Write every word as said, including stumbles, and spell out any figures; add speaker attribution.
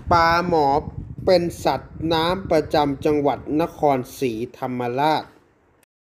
Speaker 1: ปลาหมอเป็นสัตว์น้ำประจำจังหวัดนครศรีธรรมราช